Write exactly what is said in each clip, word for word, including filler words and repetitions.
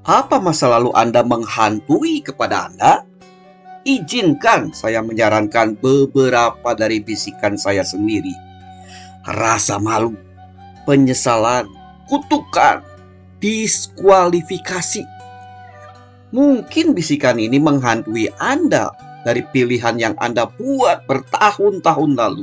Apa masa lalu Anda menghantui kepada Anda? Izinkan saya menyarankan beberapa dari bisikan saya sendiri. Rasa malu, penyesalan, kutukan, diskualifikasi. Mungkin bisikan ini menghantui Anda dari pilihan yang Anda buat bertahun-tahun lalu.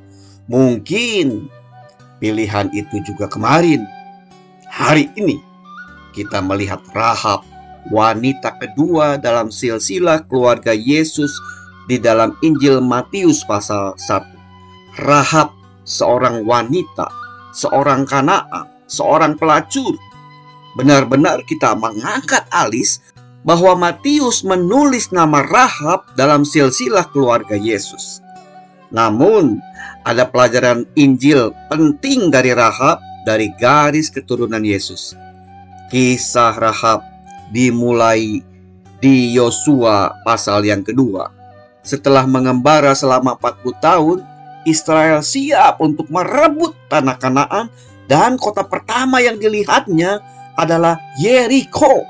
Mungkin pilihan itu juga kemarin. Hari ini kita melihat Rahab, wanita kedua dalam silsilah keluarga Yesus di dalam Injil Matius pasal satu. Rahab, seorang wanita, seorang Kanaan, seorang pelacur. Benar-benar kita mengangkat alis bahwa Matius menulis nama Rahab dalam silsilah keluarga Yesus. Namun, ada pelajaran Injil penting dari Rahab dari garis keturunan Yesus. Kisah Rahab dimulai di Yosua pasal yang kedua. Setelah mengembara selama empat puluh tahun, Israel siap untuk merebut tanah Kanaan, dan kota pertama yang dilihatnya adalah Yeriko.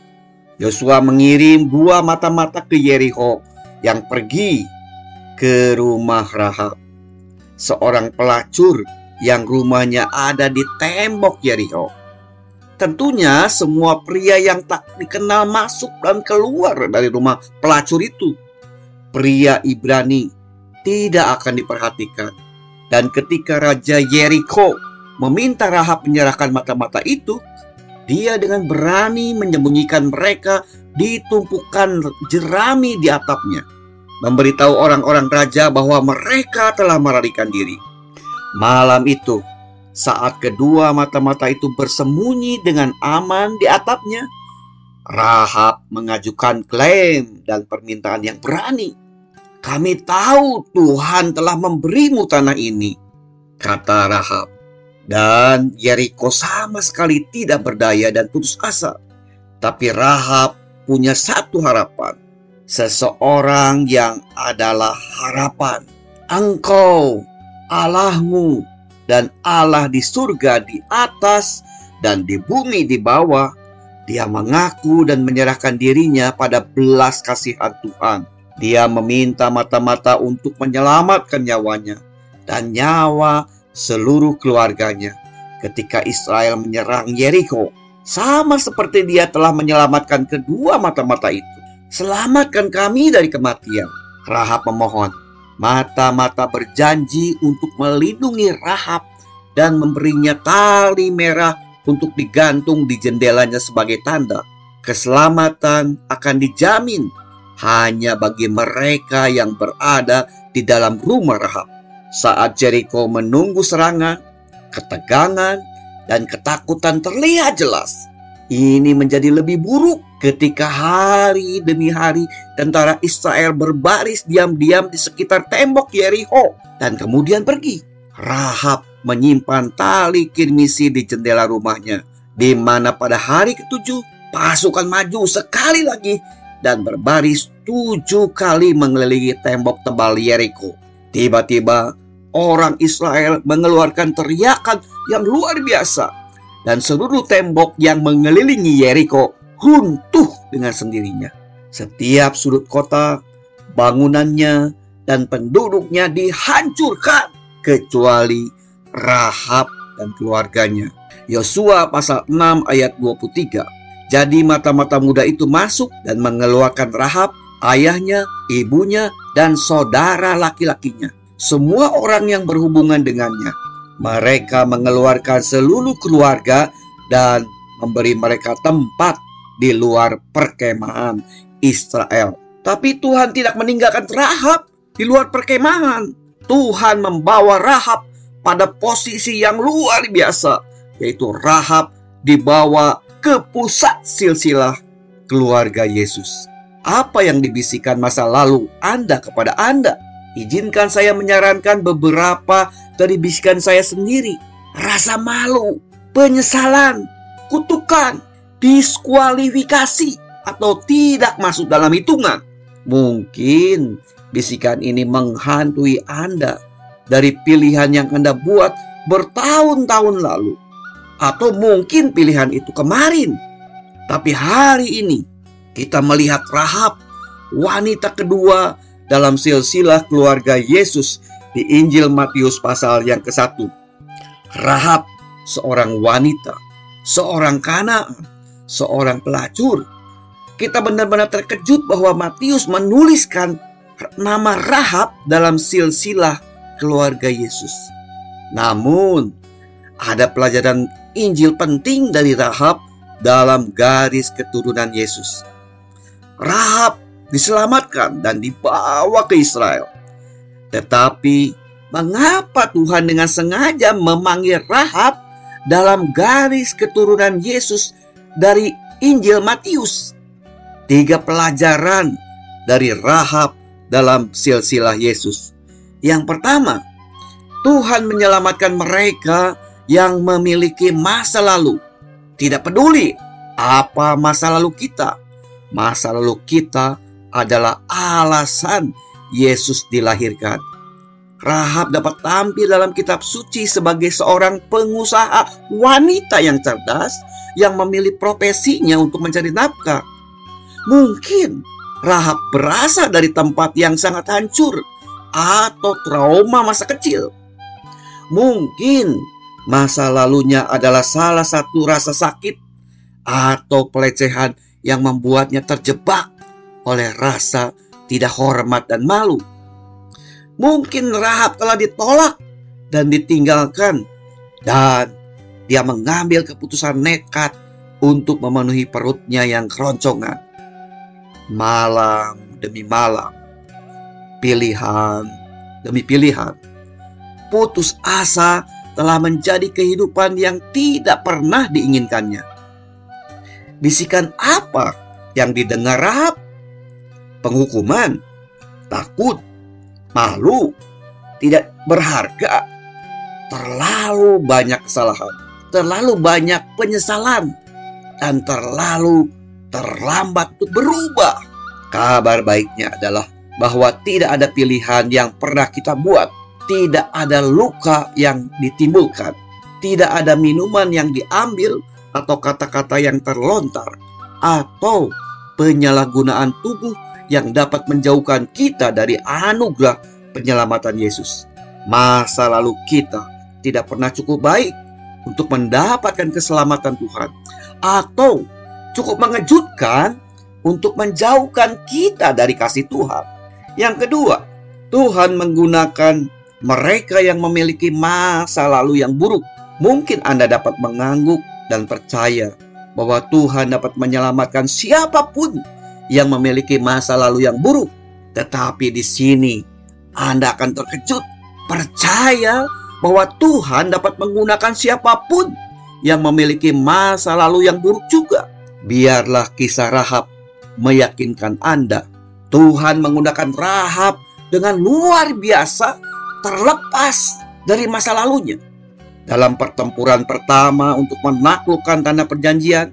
Yosua mengirim dua mata-mata ke Yeriko yang pergi ke rumah Rahab, seorang pelacur yang rumahnya ada di tembok Yeriko. Tentunya semua pria yang tak dikenal masuk dan keluar dari rumah pelacur itu. Pria Ibrani tidak akan diperhatikan. Dan ketika Raja Yeriko meminta Rahab menyerahkan mata-mata itu, dia dengan berani menyembunyikan mereka di tumpukan jerami di atapnya, memberitahu orang-orang raja bahwa mereka telah melarikan diri. Malam itu, saat kedua mata-mata itu bersembunyi dengan aman di atapnya, Rahab mengajukan klaim dan permintaan yang berani. "Kami tahu Tuhan telah memberimu tanah ini," kata Rahab. Dan Yeriko sama sekali tidak berdaya dan putus asa. Tapi Rahab punya satu harapan. Seseorang yang adalah harapan. Engkau, Allahmu, dan Allah di surga di atas dan di bumi di bawah. Dia mengaku dan menyerahkan dirinya pada belas kasihan Tuhan. Dia meminta mata-mata untuk menyelamatkan nyawanya dan nyawa seluruh keluarganya ketika Israel menyerang Yeriko, sama seperti dia telah menyelamatkan kedua mata-mata itu. "Selamatkan kami dari kematian," Rahab memohon. Mata-mata berjanji untuk melindungi Rahab dan memberinya tali merah untuk digantung di jendelanya sebagai tanda. Keselamatan akan dijamin hanya bagi mereka yang berada di dalam rumah Rahab. Saat Yeriko menunggu serangan, ketegangan dan ketakutan terlihat jelas. Ini menjadi lebih buruk ketika hari demi hari tentara Israel berbaris diam-diam di sekitar tembok Yeriko dan kemudian pergi. Rahab menyimpan tali kirmisi di jendela rumahnya, di mana pada hari ketujuh pasukan maju sekali lagi dan berbaris tujuh kali mengelilingi tembok tebal Yeriko. Tiba-tiba orang Israel mengeluarkan teriakan yang luar biasa, dan seluruh tembok yang mengelilingi Yeriko runtuh dengan sendirinya. Setiap sudut kota, bangunannya, dan penduduknya dihancurkan, kecuali Rahab dan keluarganya. Yosua pasal enam ayat dua puluh tiga. Jadi mata-mata muda itu masuk dan mengeluarkan Rahab, ayahnya, ibunya, dan saudara laki-lakinya, semua orang yang berhubungan dengannya. Mereka mengeluarkan seluruh keluarga dan memberi mereka tempat di luar perkemahan Israel. Tapi Tuhan tidak meninggalkan Rahab di luar perkemahan. Tuhan membawa Rahab pada posisi yang luar biasa, yaitu Rahab dibawa ke pusat silsilah keluarga Yesus. Apa yang dibisikkan masa lalu Anda kepada Anda? Izinkan saya menyarankan beberapa dari bisikan saya sendiri. Rasa malu, penyesalan, kutukan, diskualifikasi, atau tidak masuk dalam hitungan. Mungkin bisikan ini menghantui Anda dari pilihan yang Anda buat bertahun-tahun lalu. Atau mungkin pilihan itu kemarin. Tapi hari ini kita melihat Rahab, wanita kedua dalam silsilah keluarga Yesus di Injil Matius pasal yang ke satu. Rahab, seorang wanita, seorang Kanaan, seorang pelacur. Kita benar-benar terkejut bahwa Matius menuliskan nama Rahab dalam silsilah keluarga Yesus. Namun, ada pelajaran Injil penting dari Rahab dalam garis keturunan Yesus. Rahab diselamatkan dan dibawa ke Israel. Tetapi mengapa Tuhan dengan sengaja memanggil Rahab dalam garis keturunan Yesus dari Injil Matius? Tiga pelajaran dari Rahab dalam silsilah Yesus. Yang pertama, Tuhan menyelamatkan mereka yang memiliki masa lalu. Tidak peduli apa masa lalu kita. Masa lalu kita adalah alasan Yesus dilahirkan. Rahab dapat tampil dalam kitab suci sebagai seorang pengusaha wanita yang cerdas yang memilih profesinya untuk mencari nafkah. Mungkin Rahab berasal dari tempat yang sangat hancur atau trauma masa kecil. Mungkin masa lalunya adalah salah satu rasa sakit atau pelecehan yang membuatnya terjebak oleh rasa tidak hormat dan malu. Mungkin Rahab telah ditolak dan ditinggalkan, dan dia mengambil keputusan nekat untuk memenuhi perutnya yang keroncongan. Malam demi malam, pilihan demi pilihan, putus asa telah menjadi kehidupan yang tidak pernah diinginkannya. Bisikan apa yang didengar Rahab? Penghukuman, takut, malu, tidak berharga, terlalu banyak kesalahan, terlalu banyak penyesalan, dan terlalu terlambat untuk berubah. Kabar baiknya adalah bahwa tidak ada pilihan yang pernah kita buat. Tidak ada luka yang ditimbulkan. Tidak ada minuman yang diambil atau kata-kata yang terlontar atau penyalahgunaan tubuh yang dapat menjauhkan kita dari anugerah penyelamatan Yesus. Masa lalu kita tidak pernah cukup baik untuk mendapatkan keselamatan Tuhan, atau cukup mengejutkan untuk menjauhkan kita dari kasih Tuhan. Yang kedua, Tuhan menggunakan mereka yang memiliki masa lalu yang buruk. Mungkin Anda dapat mengangguk dan percaya bahwa Tuhan dapat menyelamatkan siapapun yang memiliki masa lalu yang buruk. Tetapi di sini Anda akan terkejut. Percaya bahwa Tuhan dapat menggunakan siapapun yang memiliki masa lalu yang buruk juga. Biarlah kisah Rahab meyakinkan Anda. Tuhan menggunakan Rahab dengan luar biasa, terlepas dari masa lalunya. Dalam pertempuran pertama untuk menaklukkan tanah perjanjian,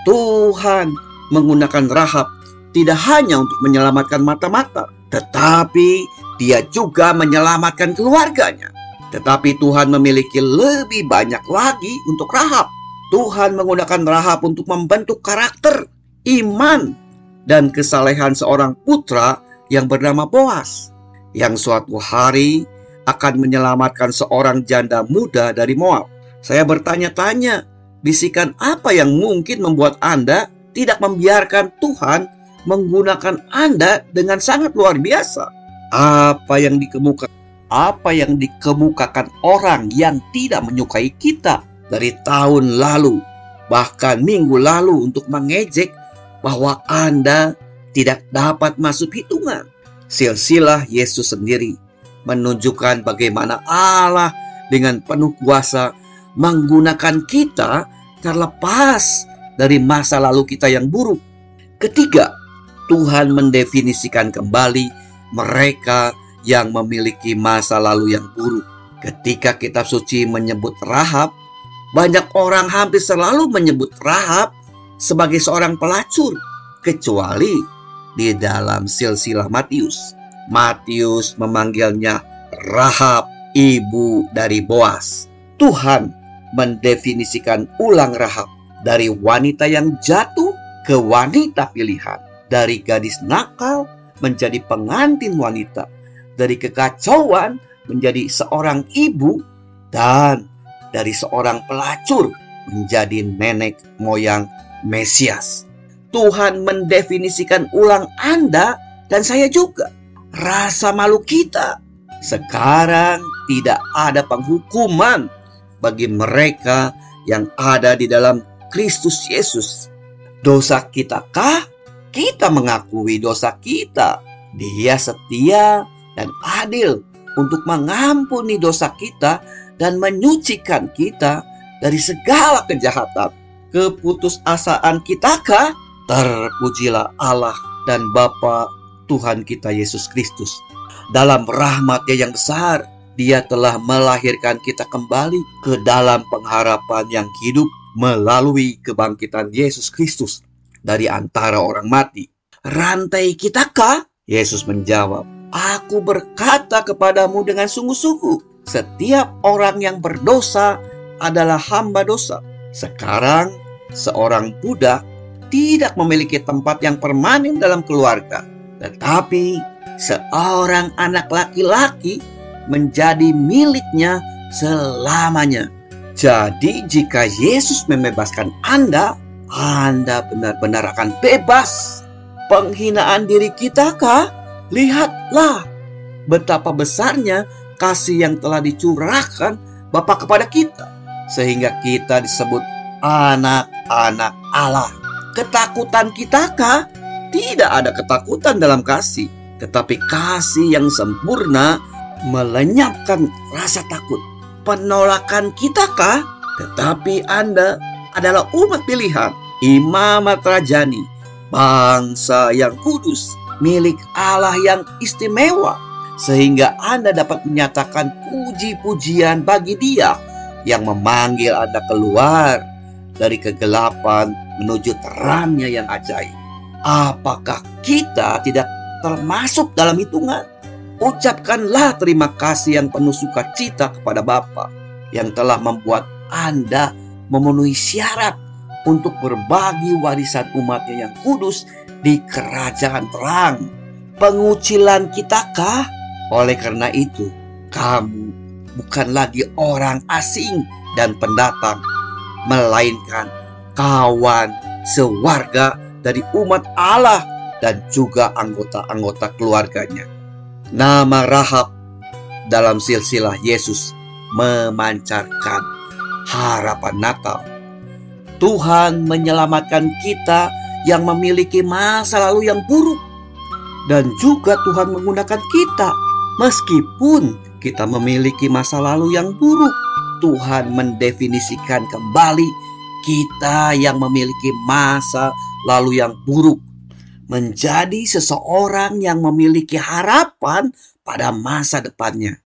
Tuhan menggunakan Rahab tidak hanya untuk menyelamatkan mata-mata, tetapi dia juga menyelamatkan keluarganya. Tetapi Tuhan memiliki lebih banyak lagi untuk Rahab. Tuhan menggunakan Rahab untuk membentuk karakter, iman, dan kesalehan seorang putra yang bernama Boas, yang suatu hari akan menyelamatkan seorang janda muda dari Moab. Saya bertanya-tanya, bisikan apa yang mungkin membuat Anda tidak membiarkan Tuhan menggunakan Anda dengan sangat luar biasa? Apa yang dikemukakan, apa yang dikemukakan orang yang tidak menyukai kita dari tahun lalu, bahkan minggu lalu, untuk mengejek bahwa Anda tidak dapat masuk hitungan? Silsilah Yesus sendiri menunjukkan bagaimana Allah dengan penuh kuasa menggunakan kita terlepas dari masa lalu kita yang buruk. Ketiga, Tuhan mendefinisikan kembali mereka yang memiliki masa lalu yang buruk. Ketika kitab suci menyebut Rahab, banyak orang hampir selalu menyebut Rahab sebagai seorang pelacur, kecuali di dalam silsilah Matius. Matius memanggilnya Rahab, ibu dari Boas. Tuhan mendefinisikan ulang Rahab dari wanita yang jatuh ke wanita pilihan. Dari gadis nakal menjadi pengantin wanita. Dari kekacauan menjadi seorang ibu. Dan dari seorang pelacur menjadi nenek moyang Mesias. Tuhan mendefinisikan ulang Anda dan saya juga. Rasa malu kita. Sekarang tidak ada penghukuman bagi mereka yang ada di dalam Kristus Yesus. Dosa kita kah? Kita mengakui dosa kita. Dia setia dan adil untuk mengampuni dosa kita dan menyucikan kita dari segala kejahatan. Keputusasaan kita kah? Terpujilah Allah dan Bapa Tuhan kita Yesus Kristus. Dalam rahmat-Nya yang besar, Dia telah melahirkan kita kembali ke dalam pengharapan yang hidup melalui kebangkitan Yesus Kristus dari antara orang mati. Rantai kita kah? Yesus menjawab, Aku berkata kepadamu dengan sungguh-sungguh, setiap orang yang berdosa adalah hamba dosa. Sekarang, seorang budak tidak memiliki tempat yang permanen dalam keluarga. Tetapi seorang anak laki-laki menjadi miliknya selamanya. Jadi jika Yesus membebaskan Anda, Anda benar-benar akan bebas. Penghinaan diri kita kah? Lihatlah betapa besarnya kasih yang telah dicurahkan Bapa kepada kita, sehingga kita disebut anak-anak Allah. Ketakutan kita kah? Tidak ada ketakutan dalam kasih, tetapi kasih yang sempurna melenyapkan rasa takut. Penolakan kita kah? Tetapi Anda adalah umat pilihan, imamat rajani, bangsa yang kudus, milik Allah yang istimewa, sehingga Anda dapat menyatakan puji-pujian bagi Dia yang memanggil Anda keluar dari kegelapan menuju terangnya yang ajaib. Apakah kita tidak termasuk dalam hitungan? Ucapkanlah terima kasih yang penuh sukacita kepada Bapa yang telah membuat Anda memenuhi syarat untuk berbagi warisan umatnya yang kudus di kerajaan terang. Pengucilan kita kah? Oleh karena itu, kamu bukan lagi orang asing dan pendatang, melainkan kawan sewarga dari umat Allah dan juga anggota-anggota keluarganya. Nama Rahab dalam silsilah Yesus memancarkan harapan Natal. Tuhan menyelamatkan kita yang memiliki masa lalu yang buruk, dan juga Tuhan menggunakan kita meskipun kita memiliki masa lalu yang buruk. Tuhan mendefinisikan kembali kita yang memiliki masa lalu yang buruk menjadi seseorang yang memiliki harapan pada masa depannya.